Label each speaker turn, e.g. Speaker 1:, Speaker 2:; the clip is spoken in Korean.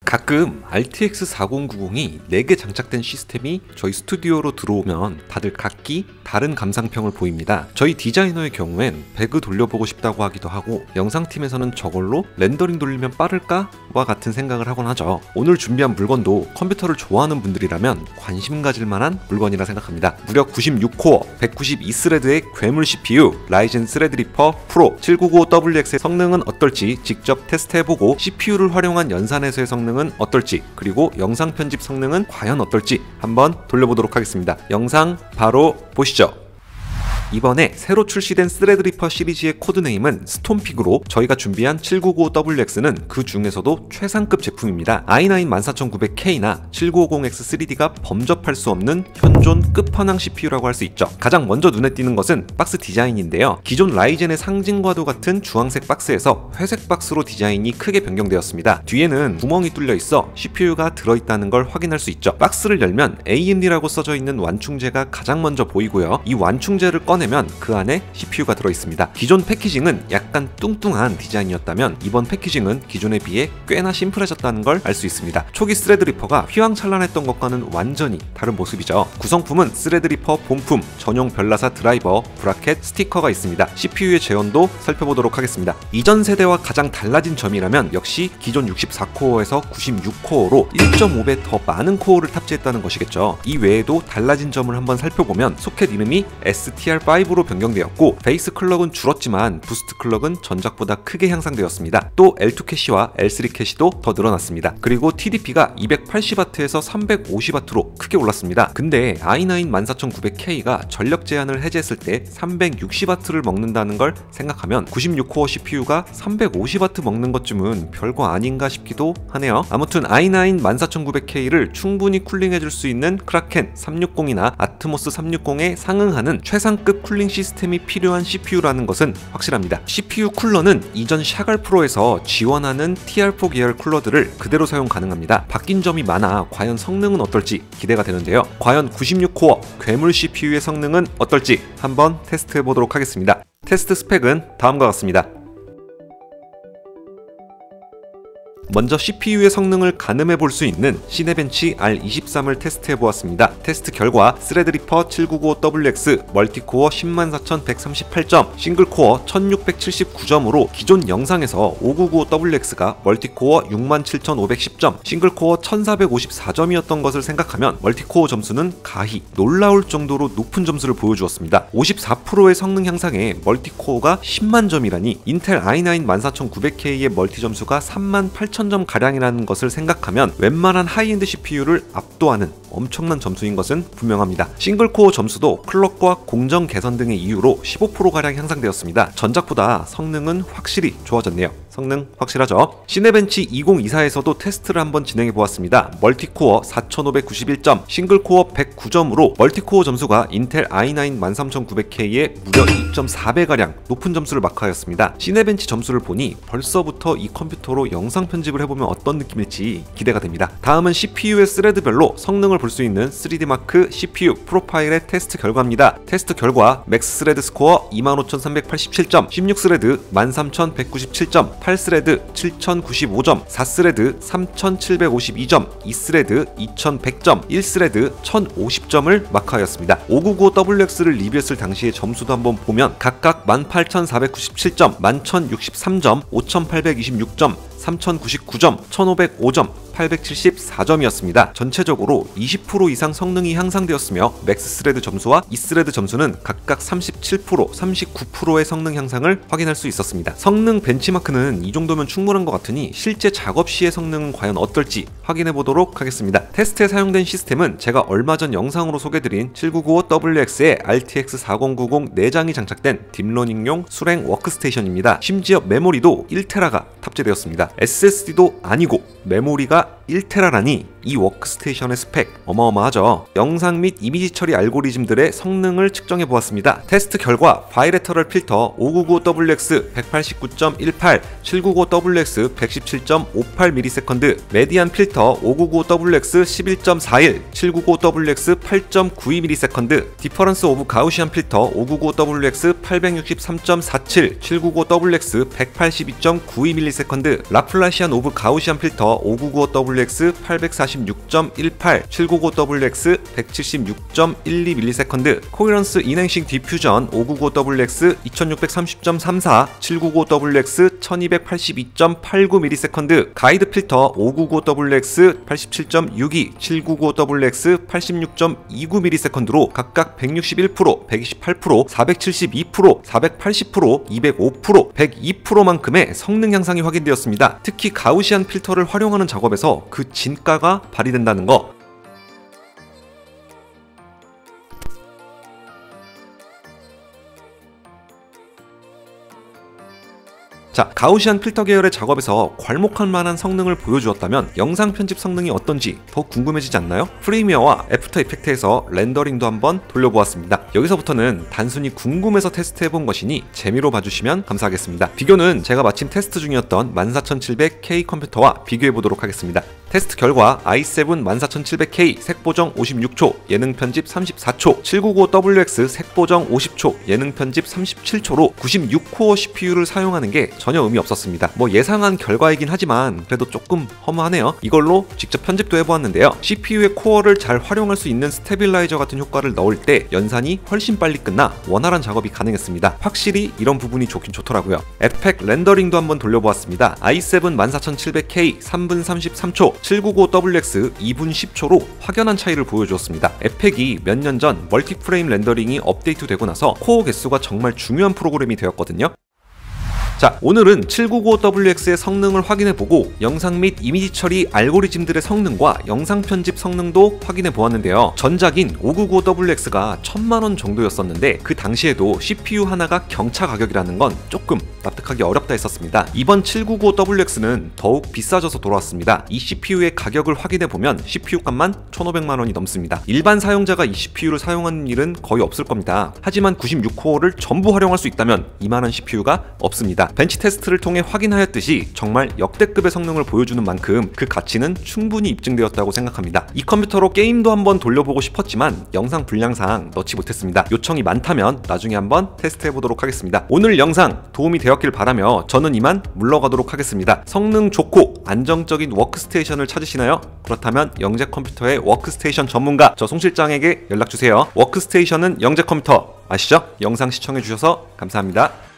Speaker 1: 가끔 RTX 4090이 4개 장착된 시스템이 저희 스튜디오로 들어오면 다들 각기 다른 감상평을 보입니다. 저희 디자이너의 경우엔 배그 돌려보고 싶다고 하기도 하고, 영상팀에서는 저걸로 렌더링 돌리면 빠를까? 와 같은 생각을 하곤 하죠. 오늘 준비한 물건도 컴퓨터를 좋아하는 분들이라면 관심 가질 만한 물건이라 생각합니다. 무려 96코어 192스레드의 괴물 CPU 라이젠 스레드리퍼 프로 7995WX의 성능은 어떨지 직접 테스트해보고, CPU를 활용한 연산에서의 성능은 어떨지, 그리고 영상 편집 성능은 과연 어떨지 한번 돌려보도록 하겠습니다. 영상 바로 보시죠. 이번에 새로 출시된 스레드리퍼 시리즈의 코드네임은 스톰픽으로, 저희가 준비한 7995WX는 그 중에서도 최상급 제품입니다. i9 14900K나 7950X3D가 범접할 수 없는 현존 끝판왕 CPU라고 할 수 있죠. 가장 먼저 눈에 띄는 것은 박스 디자인인데요. 기존 라이젠의 상징과도 같은 주황색 박스에서 회색 박스로 디자인이 크게 변경되었습니다. 뒤에는 구멍이 뚫려 있어 CPU가 들어있다는 걸 확인할 수 있죠. 박스를 열면 AMD라고 써져 있는 완충제가 가장 먼저 보이고요. 이 완충제를 꺼내면 그 안에 CPU가 들어있습니다. 기존 패키징은 약간 뚱뚱한 디자인이었다면 이번 패키징은 기존에 비해 꽤나 심플해졌다는 걸 알 수 있습니다. 초기 스레드리퍼가 휘황찬란했던 것과는 완전히 다른 모습이죠. 구성품은 스레드리퍼 본품, 전용 별나사 드라이버, 브라켓, 스티커가 있습니다. CPU의 재원도 살펴보도록 하겠습니다. 이전 세대와 가장 달라진 점이라면 역시 기존 64코어에서 96코어로 1.5배 더 많은 코어를 탑재했다는 것이겠죠. 이 외에도 달라진 점을 한번 살펴보면 소켓 이름이 STR5로 변경되었고, 베이스 클럭은 줄었지만 부스트 클럭은 전작보다 크게 향상되었습니다. 또 L2 캐시와 L3 캐시도 더 늘어났습니다. 그리고 TDP가 280W에서 350W로 크게 올랐습니다. 근데 i9 14900K가 전력 제한을 해제했을 때 360W를 먹는다는 걸 생각하면 96코어 CPU가 350W 먹는 것쯤은 별거 아닌가 싶기도 하네요. 아무튼 i9 14900K를 충분히 쿨링해줄 수 있는 크라켄 360이나 아트모스 360에 상응하는 최상급 쿨링 시스템이 필요한 CPU라는 것은 확실합니다. CPU 쿨러는 이전 샤갈 프로에서 지원하는 TR4 계열 쿨러들을 그대로 사용 가능합니다. 바뀐 점이 많아 과연 성능은 어떨지 기대가 되는데요. 과연 96코어 괴물 CPU의 성능은 어떨지 한번 테스트해보도록 하겠습니다. 테스트 스펙은 다음과 같습니다. 먼저 CPU의 성능을 가늠해 볼 수 있는 시네벤치 R23을 테스트해 보았습니다. 테스트 결과 스레드리퍼 7995WX 멀티코어 104,138점, 싱글코어 1679점으로 기존 영상에서 5995WX가 멀티코어 67,510점, 싱글코어 1454점이었던 것을 생각하면 멀티코어 점수는 가히 놀라울 정도로 높은 점수를 보여주었습니다. 54%의 성능 향상에 멀티코어가 10만 점이라니, 인텔 i9 14900K의 멀티 점수가 38,000점 가량이라는 것을 생각하면 웬만한 하이엔드 CPU를 압도하는 엄청난 점수인 것은 분명합니다. 싱글코어 점수도 클럭과 공정 개선 등의 이유로 15%가량 향상되었습니다. 전작보다 성능은 확실히 좋아졌네요. 성능 확실하죠? 시네벤치 2024에서도 테스트를 한번 진행해 보았습니다. 멀티코어 4591점, 싱글코어 109점으로 멀티코어 점수가 인텔 i9 13900K의 무려 2.4배가량 높은 점수를 마크하였습니다. 시네벤치 점수를 보니 벌써부터 이 컴퓨터로 영상 편집을 해보면 어떤 느낌일지 기대가 됩니다. 다음은 CPU의 스레드별로 성능을 볼 수 있는 3D마크 CPU 프로파일의 테스트 결과입니다. 테스트 결과 맥스 스레드 스코어 25,387점, 16스레드 13,197점, 8스레드 7,095점, 4스레드 3,752점, 2스레드 2,100점, 1스레드 1,050점을 마크하였습니다. 599WX를 리뷰했을 당시의 점수도 한번 보면 각각 18,497점, 11,063점, 5,826점, 3,099점, 1,505점, 874점이었습니다. 전체적으로 20% 이상 성능이 향상되었으며 맥스 스레드 점수와 2스레드 점수는 각각 37%, 39%의 성능 향상을 확인할 수 있었습니다. 성능 벤치마크는 이 정도면 충분한 것 같으니 실제 작업 시의 성능은 과연 어떨지 확인해 보도록 하겠습니다. 테스트에 사용된 시스템은 제가 얼마 전 영상으로 소개드린 7995WX의 RTX 4090 4장이 장착된 딥러닝용 수랭 워크스테이션입니다. 심지어 메모리도 1TB가 탑재되었습니다. SSD도 아니고 메모리가 1TB라니 이 워크스테이션의 스펙 어마어마하죠. 영상 및 이미지 처리 알고리즘들의 성능을 측정해 보았습니다. 테스트 결과 바이레터럴 필터 599WX 189.18, 799WX 117.58ms, 메디안 필터 599WX 11.41, 799WX 8.92ms, 디퍼런스 오브 가우시안 필터 599WX 863.47, 799WX 182.92ms, 라플라시안 오브 가우시안 필터 5995WX 846.18, 799WX 176.12ms, 코헤런스 인행싱 디퓨전 599WX 2630.34, 799WX 1282.89ms, 가이드 필터 599WX 87.62, 799WX 86.29ms로 각각 161%, 128%, 472%, 480%, 205%, 102%만큼의 성능 향상이 확인되었습니다. 특히 가우시안 필터를 활용하는 작업에서 그 진가가 발휘된다는 거. 자, 가우시안 필터 계열의 작업에서 괄목할 만한 성능을 보여주었다면 영상 편집 성능이 어떤지 더 궁금해지지 않나요? 프리미어와 애프터 이펙트에서 렌더링도 한번 돌려보았습니다. 여기서부터는 단순히 궁금해서 테스트해본 것이니 재미로 봐주시면 감사하겠습니다. 비교는 제가 마침 테스트 중이었던 14700K 컴퓨터와 비교해보도록 하겠습니다. 테스트 결과 i7 14700K 색보정 56초, 예능 편집 34초, 799WX 색보정 50초, 예능 편집 37초로 96코어 CPU를 사용하는 게 전혀 의미 없었습니다. 뭐 예상한 결과이긴 하지만 그래도 조금 허무하네요. 이걸로 직접 편집도 해보았는데요. CPU의 코어를 잘 활용할 수 있는 스테빌라이저 같은 효과를 넣을 때 연산이 훨씬 빨리 끝나 원활한 작업이 가능했습니다. 확실히 이런 부분이 좋긴 좋더라고요. 에펙 렌더링도 한번 돌려보았습니다. i7 14700K 3분 33초, 799WX 2분 10초로 확연한 차이를 보여주었습니다. 에펙이 몇 년 전 멀티프레임 렌더링이 업데이트되고 나서 코어 개수가 정말 중요한 프로그램이 되었거든요. 자, 오늘은 799WX의 성능을 확인해보고 영상 및 이미지 처리 알고리즘들의 성능과 영상 편집 성능도 확인해보았는데요. 전작인 599WX가 1000만원 정도였었는데 그 당시에도 CPU 하나가 경차 가격이라는 건 조금 납득하기 어렵다 했었습니다. 이번 799WX는 더욱 비싸져서 돌아왔습니다. 이 CPU의 가격을 확인해보면 CPU 값만 1500만원이 넘습니다. 일반 사용자가 이 CPU를 사용하는 일은 거의 없을 겁니다. 하지만 96코어를 전부 활용할 수 있다면 이만한 CPU가 없습니다. 벤치 테스트를 통해 확인하였듯이 정말 역대급의 성능을 보여주는 만큼 그 가치는 충분히 입증되었다고 생각합니다. 이 컴퓨터로 게임도 한번 돌려보고 싶었지만 영상 분량상 넣지 못했습니다. 요청이 많다면 나중에 한번 테스트해보도록 하겠습니다. 오늘 영상 도움이 되었길 바라며 저는 이만 물러가도록 하겠습니다. 성능 좋고 안정적인 워크스테이션을 찾으시나요? 그렇다면 영재 컴퓨터의 워크스테이션 전문가 저 송 실장에게 연락주세요. 워크스테이션은 영재 컴퓨터 아시죠? 영상 시청해주셔서 감사합니다.